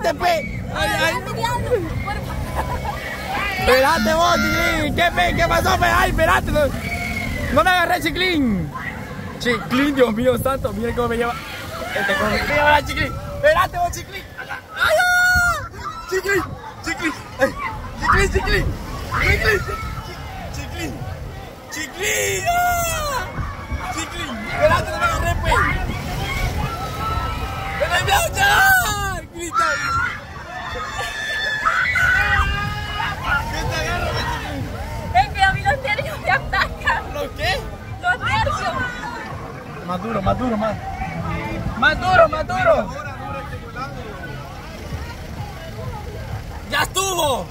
agarrate, pues. Espérate vos, Chiclín. ¿Qué pasó, pues? Ay, espérate. No me agarré, Chiclín. Chiclín, Dios mío santo. Mira cómo me lleva. ¿Cómo me lleva la Chiclín? Espérate vos, Chiclín. ¡Ay! Chiclín. Chiclín. Chiclín. Chiclín. Chiclín. Espérate, no me agarré, pues. ¡Me voy a echar! Grita. Es que a mí los nervios me atacan. ¿Los qué? Los nervios. Más duro. Más duro. ¡Ya estuvo!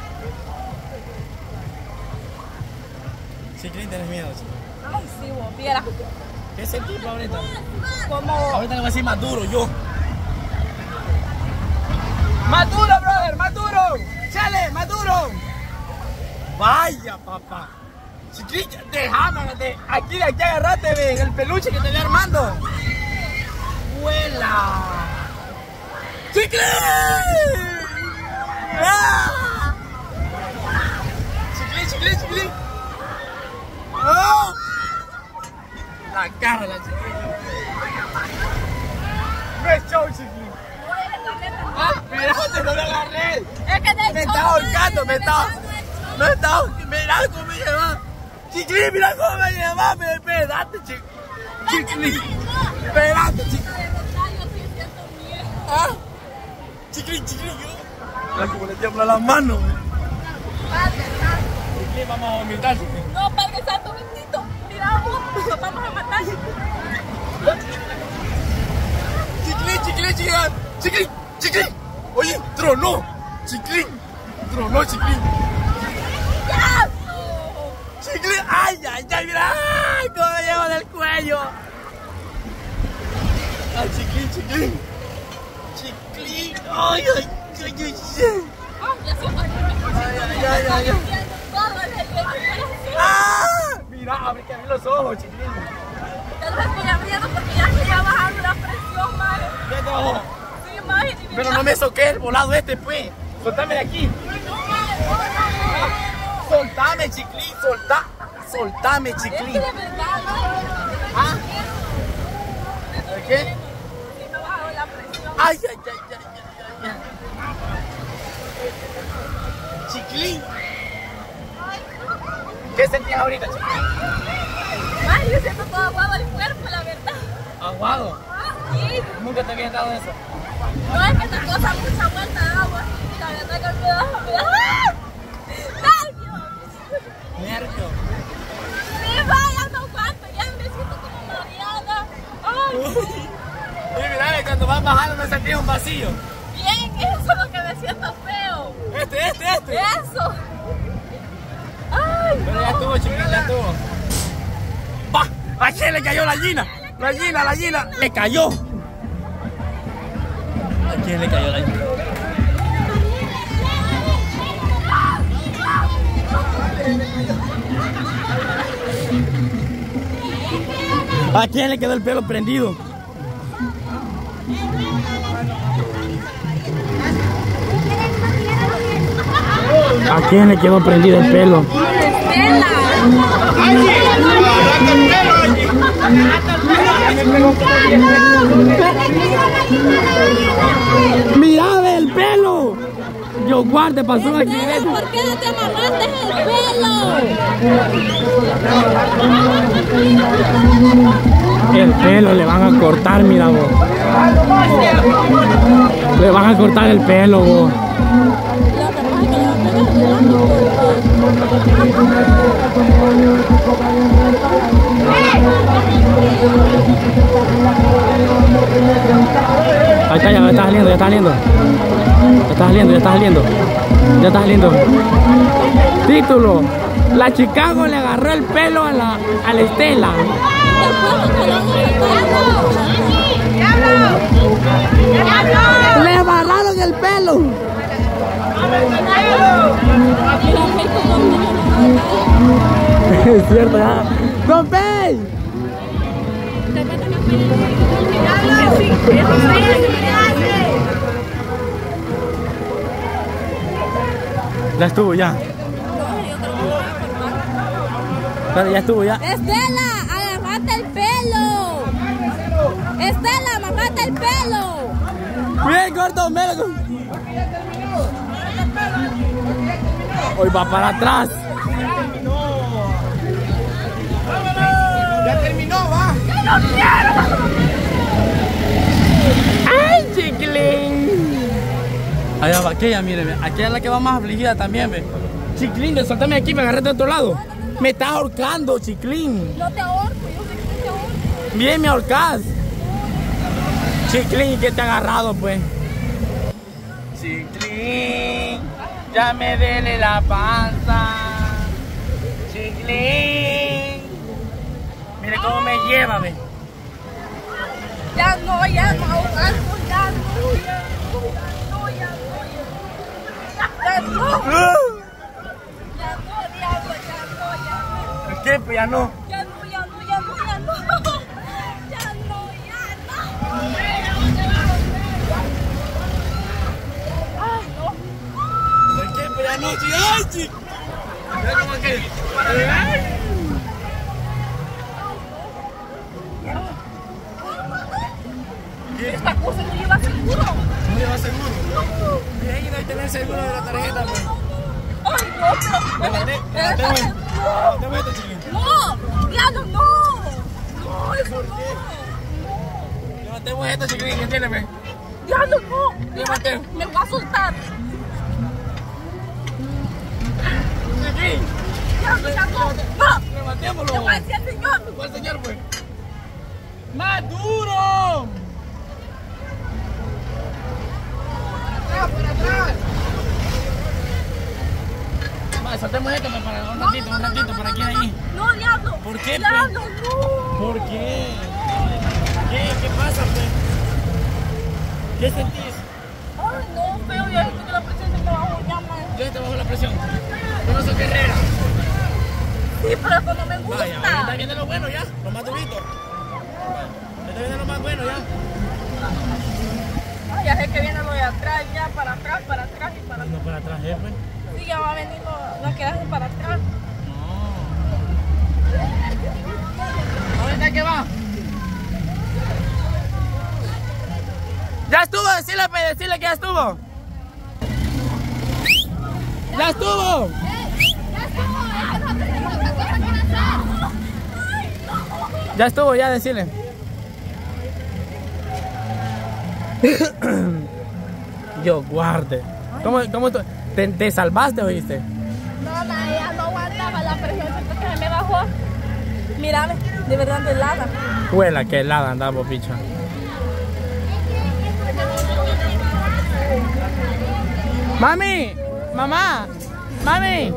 Chiclín, ¿tenés miedo, Chiclín? Ay, sí, vos, viera. ¿Qué sentís ahorita? Como... Ahorita le voy a decir más duro, yo. ¡Más duro, brother! ¡Más duro! ¡Chale! ¡Más duro! ¡Vaya, papá! Chiclín, déjame. Aquí agarrate, ve, el peluche que te voy armando. ¡Vuela! ¡Chiclín! ¡Ah! ¡Chiclín! ¡Oh! La cara, la Chiclín. No es show, Chiclín. Ah, espérate, no lo agarré. Es que de Me está ahorcando, Mira cómo me lleva. Chiclín, mira cómo me lleva. Espérate, Chiclín. Espérate, Chiclín. Ah, Chiclín, yo. Mira cómo le tiembla las manos. Chiclín, vamos a vomitar, Chiclín. No, Padre Santo bendito. Mira, vos, nos vamos a matar. Chiclín. Oye, tronó. Chiclín. ¡Ya! Chiclín. Ay, mira. Ay, cómo me llevo del cuello. Ay, Chiclín. Ay. Ay. ¡Ah! Mira, abre los ojos, Chiclín. Tal vez estoy abriendo porque ya se está bajando la presión, madre. ¿Qué te bajó? Sí, madre. Pero no me soqué el volado este, pues. Soltame de aquí. Soltame, Chiclín. Soltame, Chiclín. Es que de verdad, ¿Ah? ¿Qué? sí me bajó la presión. Ay. Chiclín. ¿Qué sentías ahorita, Chiclín? Madre, yo siento todo aguado el cuerpo, la verdad. Aguado. Sí. Nunca te habías dado eso. No, es que esta cosa mucha vuelta de agua. La verdad que me da. ¡Nervios! Sí, vaya, no aguanto. Ya me siento como mareada. Ay. Y mira, cuando vas bajando me sentís un vacío. Bien, eso es lo que me siento feo. Este. Eso. Ay, Pero ya estuvo, Chiclín, ya estuvo. ¡Va! ¿A quién le cayó la gallina? La gallina. Le cayó. ¿A quién le cayó la gallina? ¿A quién le quedó el pelo prendido? ¿A quién le quedó prendido el pelo? ¡Mira, ve el pelo! Yo guarde, pasó aquí. ¿Por qué no te amarraste el pelo? El pelo le van a cortar, mira vos. Le van a cortar el pelo vos. Ahí está, ya está saliendo. Título: la Chicago le agarró el pelo a la Estela. Le agarraron el pelo. Es cierto, ya. ¡Don Pey! Ya estuvo, ya. No, yo creo que me voy a cortar. Claro, ya estuvo, ya. Estela, agarrate el pelo. Estela, agarrate el pelo. Bien, corto, melo. Hoy va para atrás. Ya terminó, va. ¡No quiero! ¡Ay, Chiclín! Allá va aquella, mire, aquella es la que va más afligida también, ve. Chiclín, soltame aquí, me agarré de otro lado. Me estás ahorcando, Chiclín. No te ahorco, yo sé que te ahorco. Bien, me ahorcas. Chiclín, ¿qué te ha agarrado, pues? Chiclín, ya me duele la panza. Chiclín. Mire cómo me lleva, ve. Ya no, ahogando, ya no. ¿Qué? Pues ya no. Ya no. Ay, no. ¿Por qué? Pues ya no, sí. ¡Ay, sí! Mira cómo que... ¡Ay! Esta cosa no lleva seguro. ¿No lleva seguro? Y ahí no hay que tener seguro de la tarjeta, pues. Ay, no, pero... Levantemos esto, Chiclín. No, diablo, no. No, eso no. Levantemos esto, Chiclín, ¿qué tiene, pues? Diablo, no. Levantemos. Me va a soltar. Chiclín, Diablo, ya no. levantémoslo. Le voy a decir al señor. ¿Cuál señor, pues? ¡Más duro! Por atrás. Vale, soltemos esto pues, para un ratito, por aquí ahí. No, diablo. ¿Por qué, Diablo, no. ¿Por qué? ¿Qué pasa, pues? ¿Qué sentís? Ay, no, feo, ya siento que la presión se me bajó ya, man. Yo te bajo la presión. Yo no soy guerrera. Sí, pero eso no me gusta. Vaya, ahora está viendo lo bueno ya, lo más durito. Está viendo lo más bueno ya. Ay, ya sé que viene lo de atrás, ya, para atrás y para atrás. No para atrás, pues. Sí, ya va a venir lo que hace para atrás. No. ¿Dónde está que va? Ya estuvo, decirle que ya estuvo. ¡Ya estuvo! Ya estuvo, ya decirle. Yo guarde. ¿Cómo tú? ¿Te salvaste, oíste? No, ya no aguantaba la presión, siento que se me bajó. Mírame, de verdad de helada. Huela, que helada andamos, picha. Mami, mamá, mami,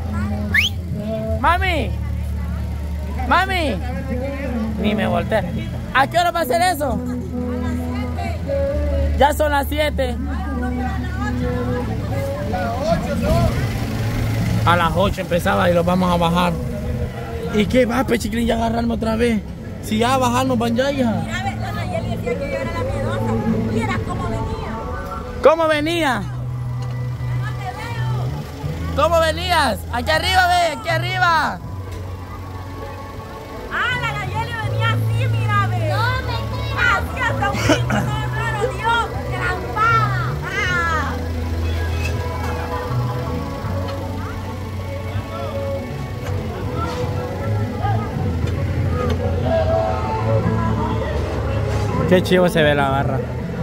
mami. Ni me volteé. ¿A qué hora va a hacer eso? Ya son las 7. A las 8 empezaba y los vamos a bajar. ¿Y qué va, pues, Chiclín, ya agarrarme otra vez? Si ya bajarnos van ya, hija. Mira, la Nayeli decía que yo era la miedosa. Mira cómo venía. ¿Cómo venía? No te veo. ¿Cómo venías? Aquí arriba, ve, aquí arriba. Ah, la Nayeli venía así, mira, ve. No, me así hasta un pinche, no, claro, Dios, trampada. Ah. Qué chivo se ve la barra.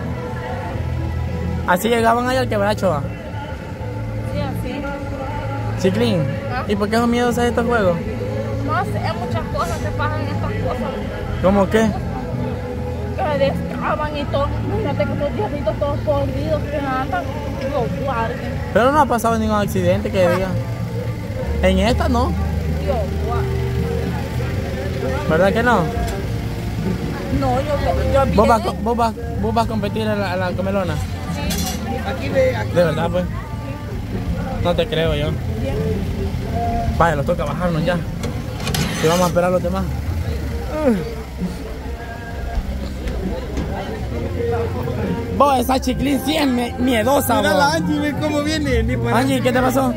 Así llegaban allá al quebracho, ¿va? Sí, así. Chiclín, ¿y por qué son miedosos estos juegos? No sé, muchas cosas que pasan en estas cosas. ¿Cómo qué? Que destraban y todo. Fíjate que estos diablitos todos podridos que andan. Dios guarde. Pero no ha pasado ningún accidente que diga. En esta no, Dios guarde. ¿verdad que no? No, yo vi. ¿Vos vas a competir en la comelona? Sí. Aquí ve, aquí. ¿De verdad, pues? No te creo yo. Vaya, nos toca bajarnos ya. Y vamos a esperar a los demás. Vos, esa Chiclín sí es miedosa, Mira vos. la Angie, ve cómo viene. Ni para... Angie, ¿qué te pasó?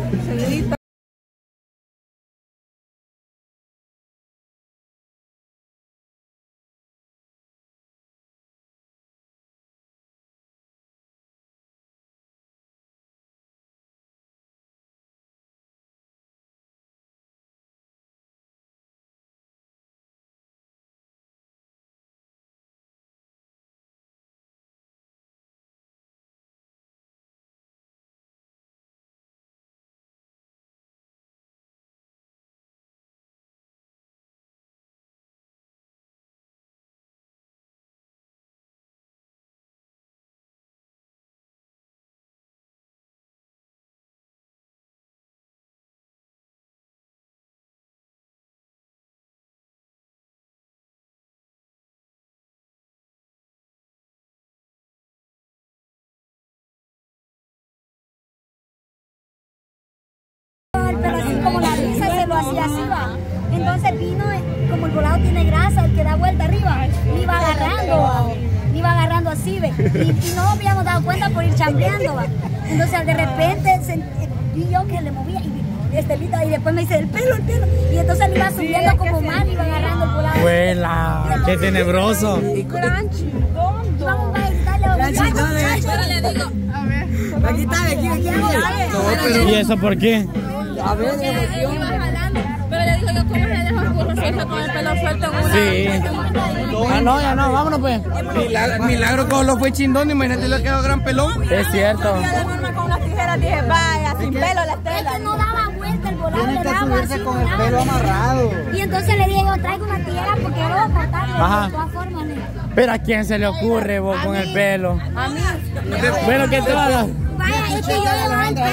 Pero así como la risa se lo hacía así, va. Entonces vino, como el volado tiene grasa, el que da vuelta arriba, me iba agarrando, va. Me iba agarrando así, ve. Y no habíamos dado cuenta por ir chambeando, va. Entonces de repente vi yo que le movía y después me dice el pelo. Y entonces le iba subiendo como más, me iba agarrando el volado. ¡Huela! ¡Qué tenebroso! Crunchy, vamos a gritarle, Pero le digo, Aquí está, ¿Y eso por qué? A ver, iba jalando. Pero le digo yo, ¿cómo se dejó curioso con el pelo suelto en una? Sí. Ah, no, ya no, vámonos pues. milagro como lo fue chindón, imagínate le quedó gran pelón. Es cierto. Yo de norma con las tijeras dije, vaya, sin pelo la Es tela. que no daba vuelta el volado, Tiene le que daba subirse así, con el volado. pelo amarrado. Y entonces le dije, yo traigo una tijera porque yo lo voy a cortar Ajá. de todas formas. Pero ¿a quién se le ocurre vos con el pelo? A mí. Bueno, ¿qué te va a dar? Vaya, es que yo le